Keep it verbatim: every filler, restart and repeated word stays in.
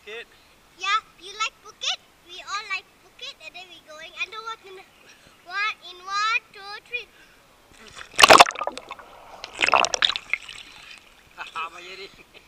Phuket? Yeah, you like Phuket? We all like Phuket, and then we going underwater. One in one, two, three. Haha, Mayuri.